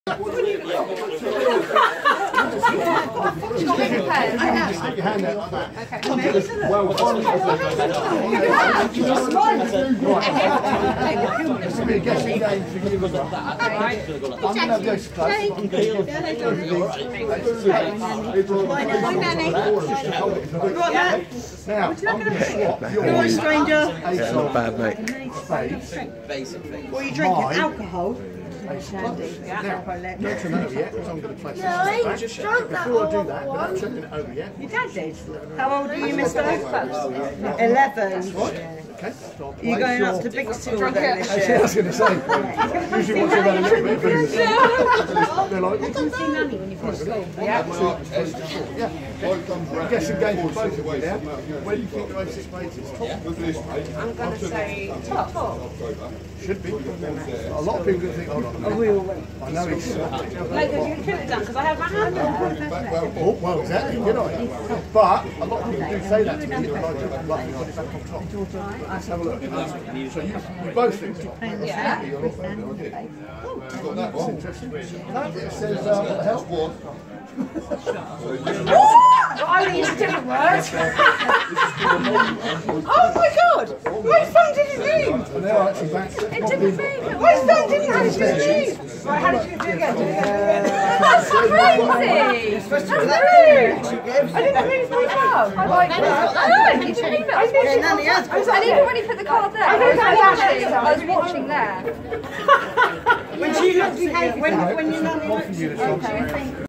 Stick your hand out like that. Okay. Well, this will be a guessing game for you as well. I'm going to have those close. Now, I'm going to swap your stranger. Yeah, not bad, mate. Basic things. What are you drinking? Alcohol? Now, not to know yet, because I'm going to place this back. Before I do that, without checking it over yet. Your dad did. How old are you, mister? 11. Okay. You're going up to big school then this Actually, I year? was going to say, usually once you've had a little bit of booze, they're like, You can see Nanny when you finish school. yeah. Guessing game for both of you now. Where do you think the race is made is? I'm going to say top. Should be. A lot of people think, hold on. I know he's... Like, you could have done, because I have my hand there. Oh, well, exactly, good on you. But a lot of people do say that to me, like, lucky on top. Let's have a look. So you both think top. Yeah. That's interesting. No, it says, what the hell? I only use different words. Oh my god! My phone didn't move! And they're actually back. It didn't move! My phone didn't actually move! Right, how did you do it again? That's crazy! That's rude! I didn't move my phone! I'm like, no, you didn't move it! I didn't really put the card there. I was watching there. When she looked at when your nanny looked at you.